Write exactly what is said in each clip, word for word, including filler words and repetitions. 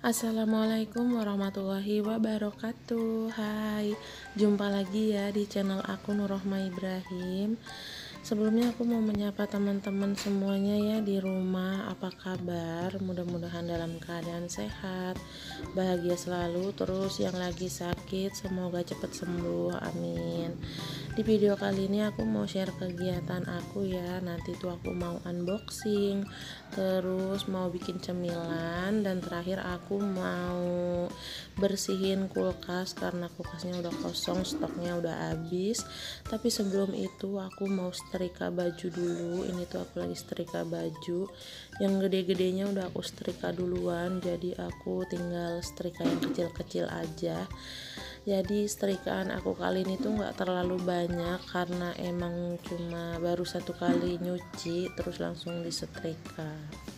Assalamualaikum warahmatullahi wabarakatuh. Hai, jumpa lagi ya di channel aku Nurrohma Ibrahim. Sebelumnya aku mau menyapa teman-teman semuanya ya di rumah. Apa kabar? Mudah-mudahan dalam keadaan sehat, bahagia selalu. Terus yang lagi sakit semoga cepat sembuh, amin. Di video kali ini aku mau share kegiatan aku ya. Nanti tuh aku mau unboxing, terus mau bikin cemilan, dan terakhir aku mau bersihin kulkas karena kulkasnya udah kosong, stoknya udah habis. Tapi sebelum itu aku mau setrika baju dulu. Ini tuh aku lagi setrika baju yang gede-gedenya udah aku setrika duluan, jadi aku tinggal setrika yang kecil-kecil aja. Jadi setrikaan aku kali ini tuh nggak terlalu banyak karena emang cuma baru satu kali nyuci terus langsung disetrika.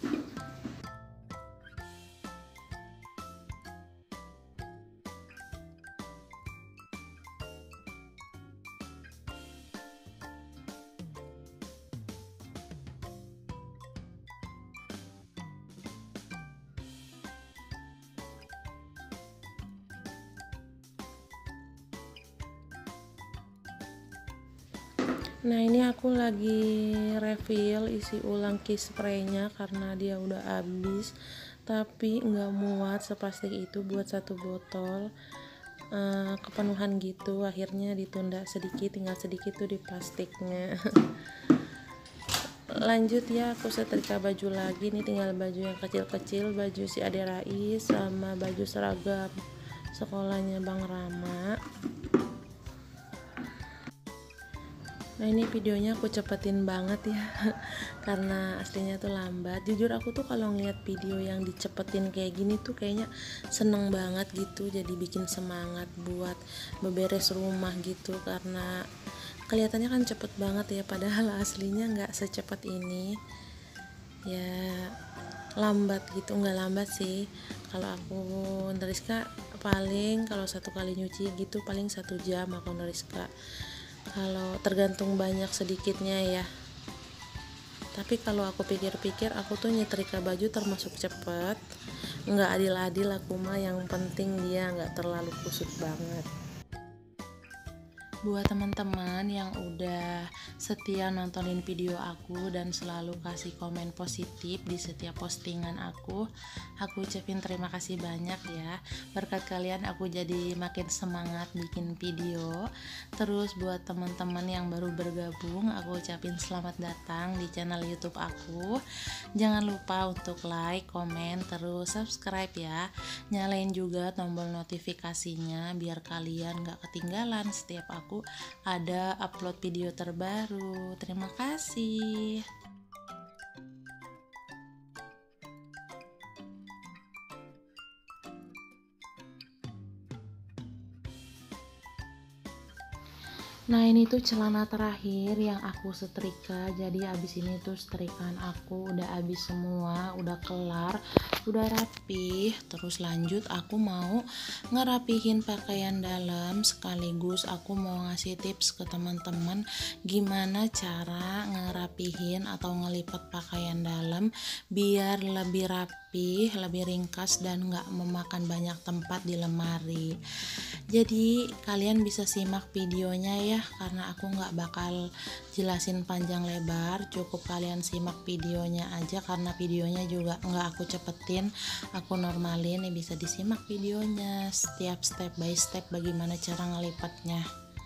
Nah ini aku lagi refill isi ulang case spraynya karena dia udah habis, tapi nggak muat seplastik itu buat satu botol. Uh, kepenuhan gitu, akhirnya ditunda sedikit, tinggal sedikit tuh di plastiknya. Lanjut ya, aku setrika baju lagi nih, tinggal baju yang kecil-kecil, baju si Ade Rais sama baju seragam sekolahnya Bang Rama. Nah ini videonya aku cepetin banget ya karena aslinya tuh lambat. Jujur aku tuh kalau ngeliat video yang dicepetin kayak gini tuh kayaknya seneng banget gitu, jadi bikin semangat buat beberes rumah gitu, karena kelihatannya kan cepet banget ya, padahal aslinya nggak secepat ini ya, lambat gitu. Nggak lambat sih, kalau aku Neriska paling kalau satu kali nyuci gitu paling satu jam aku Neriska, kalau tergantung banyak sedikitnya ya. Tapi kalau aku pikir-pikir aku tuh nyetrika baju termasuk cepet, nggak adil-adil aku mah, yang penting dia nggak terlalu kusut banget. Buat teman-teman yang udah setia nontonin video aku dan selalu kasih komen positif di setiap postingan aku, aku ucapin terima kasih banyak ya. Berkat kalian aku jadi makin semangat bikin video. Terus buat teman-teman yang baru bergabung, aku ucapin selamat datang di channel YouTube aku. Jangan lupa untuk like, komen, terus subscribe ya. Nyalain juga tombol notifikasinya biar kalian gak ketinggalan setiap aku ada upload video terbaru. Terima kasih. Nah ini tuh celana terakhir yang aku setrika, jadi abis ini tuh setrikaan aku udah abis semua, udah kelar, udah rapih. Terus lanjut aku mau ngerapihin pakaian dalam, sekaligus aku mau ngasih tips ke teman-teman gimana cara ngerapihin atau ngelipat pakaian dalam biar lebih rapih, lebih ringkas, dan gak memakan banyak tempat di lemari. Jadi kalian bisa simak videonya ya, karena aku nggak bakal jelasin panjang lebar, cukup kalian simak videonya aja karena videonya juga nggak aku cepetin, aku normalin. Nih bisa disimak videonya setiap step by step bagaimana cara ngelipatnya.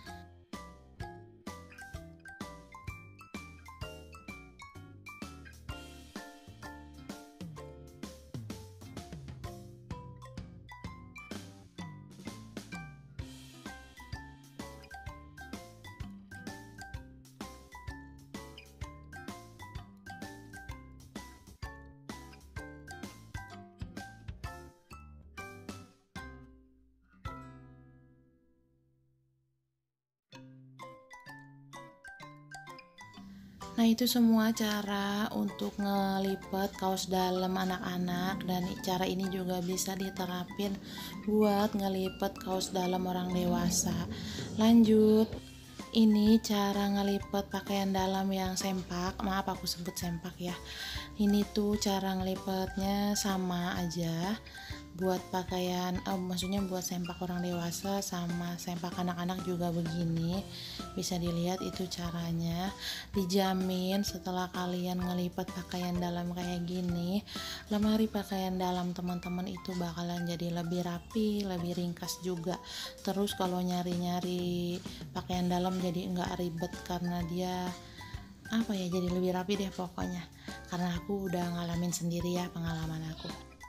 Nah itu semua cara untuk ngelipet kaos dalam anak-anak, dan cara ini juga bisa diterapin buat ngelipet kaos dalam orang dewasa. Lanjut, ini cara ngelipet pakaian dalam yang sempak, maaf aku sebut sempak ya. Ini tuh cara ngelipetnya sama aja, buat pakaian, eh, maksudnya buat sempak orang dewasa sama sempak anak-anak juga begini. Bisa dilihat itu caranya. Dijamin setelah kalian ngelipat pakaian dalam kayak gini, lemari pakaian dalam teman-teman itu bakalan jadi lebih rapi, lebih ringkas juga. Terus kalau nyari-nyari pakaian dalam jadi nggak ribet karena dia apa ya, jadi lebih rapi deh pokoknya, karena aku udah ngalamin sendiri ya pengalaman aku.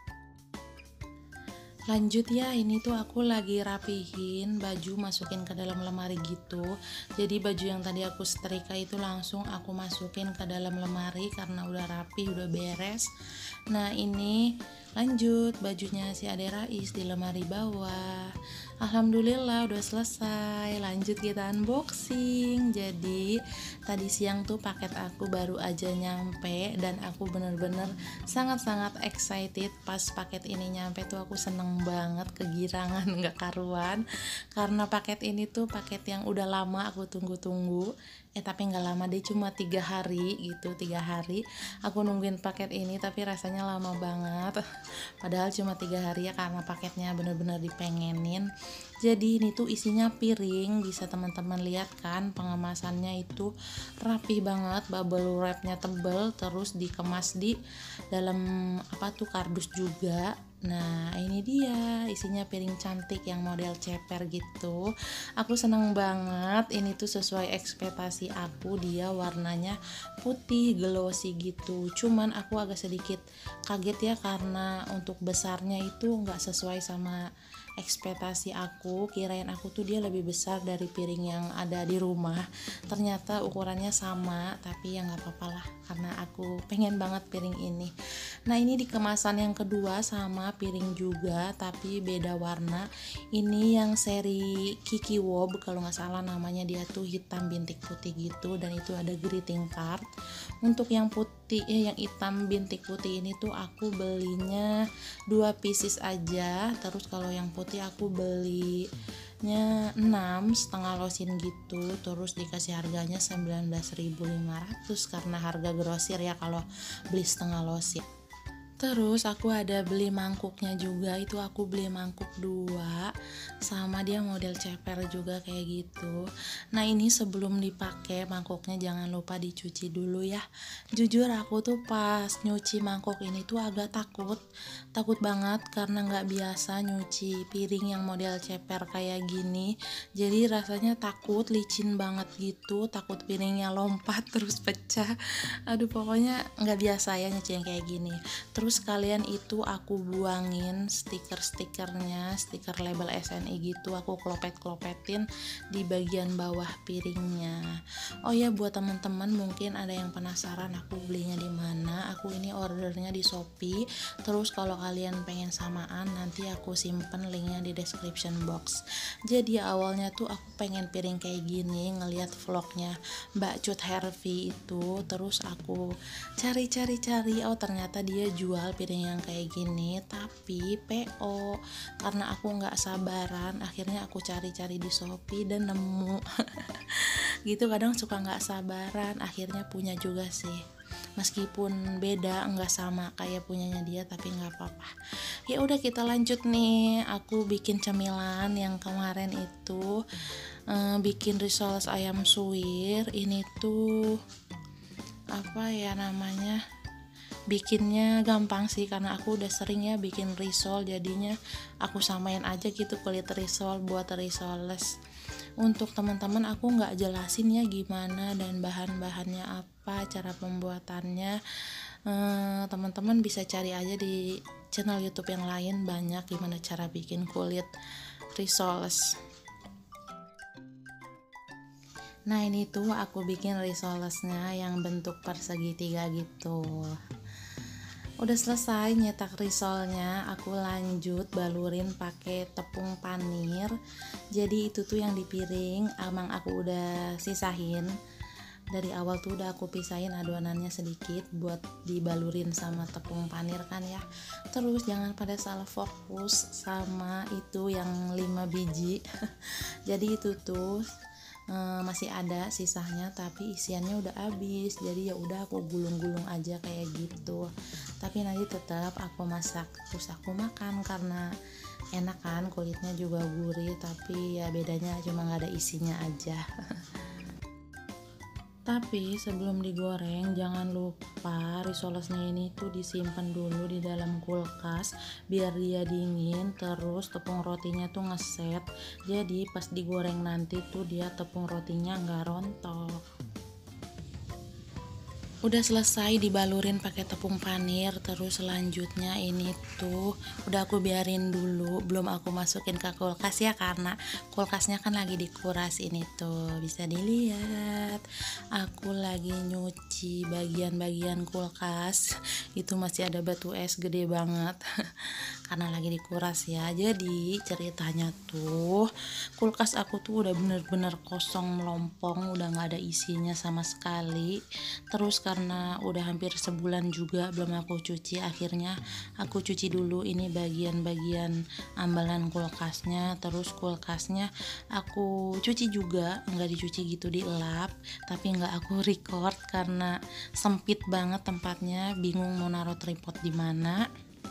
Lanjut ya, ini tuh aku lagi rapihin baju, masukin ke dalam lemari gitu. Jadi baju yang tadi aku setrika itu langsung aku masukin ke dalam lemari karena udah rapi, udah beres. Nah ini lanjut bajunya si Ade Rais di lemari bawah. Alhamdulillah udah selesai. Lanjut kita unboxing. Jadi tadi siang tuh paket aku baru aja nyampe dan aku bener-bener sangat-sangat excited pas paket ini nyampe tuh. Aku seneng banget, kegirangan nggak karuan karena paket ini tuh paket yang udah lama aku tunggu-tunggu. Eh tapi nggak lama deh, cuma tiga hari gitu, tiga hari aku nungguin paket ini, tapi rasanya lama banget. Padahal cuma tiga hari ya, karena paketnya bener-bener dipengenin. Jadi ini tuh isinya piring, bisa teman-teman lihat kan, pengemasannya itu rapih banget, bubble wrapnya tebel, terus dikemas di dalam apa tuh kardus juga. Nah ini dia isinya, piring cantik yang model ceper gitu. Aku seneng banget, ini tuh sesuai ekspektasi aku, dia warnanya putih glossy gitu. Cuman aku agak sedikit kaget ya karena untuk besarnya itu nggak sesuai sama ekspektasi aku. Kirain aku tuh dia lebih besar dari piring yang ada di rumah, ternyata ukurannya sama. Tapi ya nggak apa-apa lah karena aku pengen banget piring ini. Nah ini di kemasan yang kedua sama piring juga tapi beda warna. Ini yang seri Kiki Wob kalau nggak salah namanya, dia tuh hitam bintik putih gitu dan itu ada greeting card. Untuk yang putih eh, yang hitam bintik putih ini tuh aku belinya dua pieces aja. Terus kalau yang putih aku belinya enam setengah losin gitu. Terus dikasih harganya sembilan belas ribu lima ratus karena harga grosir ya kalau beli setengah losin. Terus aku ada beli mangkuknya juga, itu aku beli mangkuk dua sama dia model ceper juga kayak gitu. Nah ini sebelum dipakai mangkuknya jangan lupa dicuci dulu ya. Jujur aku tuh pas nyuci mangkuk ini tuh agak takut takut banget karena nggak biasa nyuci piring yang model ceper kayak gini. Jadi rasanya takut, licin banget gitu, takut piringnya lompat terus pecah. Aduh pokoknya nggak biasa ya nyuci yang kayak gini. Terus kalian itu aku buangin stiker-stikernya, stiker label S N I gitu, aku klopet-klopetin di bagian bawah piringnya. Oh ya buat teman-teman mungkin ada yang penasaran aku belinya di mana, aku ini ordernya di Shopee. Terus kalau kalian pengen samaan nanti aku simpen linknya di description box. Jadi awalnya tuh aku pengen piring kayak gini ngelihat vlognya Mbak Cut Hervi itu, terus aku cari-cari-cari, oh ternyata dia jual piring yang kayak gini tapi P O. Karena aku nggak sabaran akhirnya aku cari-cari di Shopee dan nemu. Gitu kadang suka nggak sabaran, akhirnya punya juga sih, meskipun beda nggak sama kayak punyanya dia tapi nggak apa-apa. Ya udah kita lanjut nih, aku bikin cemilan yang kemarin itu eh, bikin risoles ayam suwir. Ini tuh apa ya namanya, bikinnya gampang sih karena aku udah sering ya bikin risol, jadinya aku samain aja gitu kulit risol buat risoles. Untuk teman-teman aku nggak jelasin ya gimana dan bahan-bahannya apa, cara pembuatannya. eh, teman-teman bisa cari aja di channel YouTube yang lain, banyak gimana cara bikin kulit risoles. Nah ini tuh aku bikin risolesnya yang bentuk persegi tiga gitu. Udah selesai nyetak risolnya, aku lanjut balurin pakai tepung panir. Jadi itu tuh yang di piring emang aku udah sisahin dari awal tuh, udah aku pisahin adonannya sedikit buat dibalurin sama tepung panir kan ya. Terus jangan pada salah fokus sama itu yang lima biji. Jadi itu tuh eh, masih ada sisanya tapi isiannya udah habis, jadi ya udah aku gulung-gulung aja kayak gitu. Tapi nanti tetap aku masak terus aku makan karena enak kan, kulitnya juga gurih, tapi ya bedanya cuma nggak ada isinya aja. Tapi sebelum digoreng jangan lupa risolesnya ini tuh disimpan dulu di dalam kulkas biar dia dingin, terus tepung rotinya tuh ngeset, jadi pas digoreng nanti tuh dia tepung rotinya nggak rontok. Udah selesai dibalurin pakai tepung panir, terus selanjutnya ini tuh udah aku biarin dulu, belum aku masukin ke kulkas ya karena kulkasnya kan lagi dikuras. Ini tuh bisa dilihat aku lagi nyuci bagian-bagian kulkas, itu masih ada batu es gede banget karena lagi dikuras ya. Jadi ceritanya tuh kulkas aku tuh udah bener-bener kosong melompong, udah nggak ada isinya sama sekali. Terus karena udah hampir sebulan juga belum aku cuci, akhirnya aku cuci dulu ini bagian-bagian ambalan kulkasnya. Terus kulkasnya aku cuci juga, nggak dicuci gitu dielap, tapi nggak aku record karena sempit banget tempatnya, bingung mau naruh tripod di mana.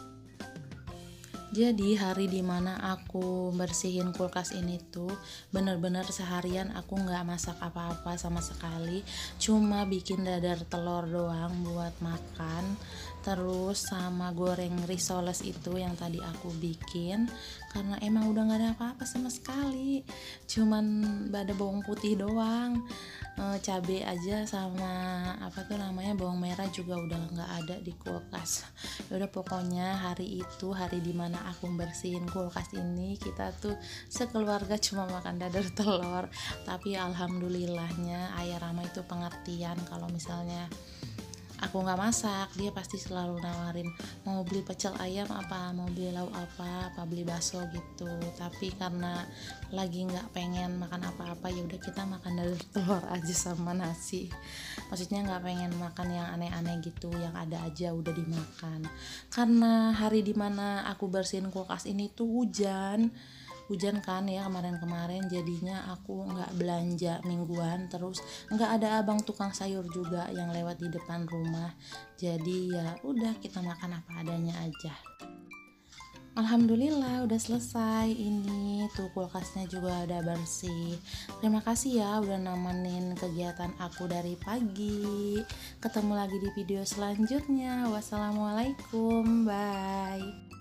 Jadi hari dimana aku bersihin kulkas ini tuh bener-bener seharian aku nggak masak apa-apa sama sekali, cuma bikin dadar telur doang buat makan, terus sama goreng risoles itu yang tadi aku bikin, karena emang udah nggak ada apa-apa sama sekali, cuman ada bawang putih doang, e, cabai aja sama apa tuh namanya bawang merah juga udah nggak ada di kulkas. Ya udah pokoknya hari itu hari dimana aku bersihin kulkas ini kita tuh sekeluarga cuma makan dadar telur. Tapi alhamdulillahnya ayah Rama itu pengertian, kalau misalnya aku nggak masak dia pasti selalu nawarin mau beli pecel ayam apa, mau beli lauk apa, apa beli bakso gitu. Tapi karena lagi nggak pengen makan apa-apa ya udah kita makan dadar telur aja sama nasi, maksudnya nggak pengen makan yang aneh-aneh gitu, yang ada aja udah dimakan. Karena hari dimana aku bersihin kulkas ini tuh hujan hujan kan ya kemarin-kemarin, jadinya aku nggak belanja mingguan, terus nggak ada abang tukang sayur juga yang lewat di depan rumah, jadi ya udah kita makan apa adanya aja. Alhamdulillah udah selesai, ini tuh kulkasnya juga udah bersih. Terima kasih ya udah nemenin kegiatan aku dari pagi. Ketemu lagi di video selanjutnya. Wassalamualaikum, bye.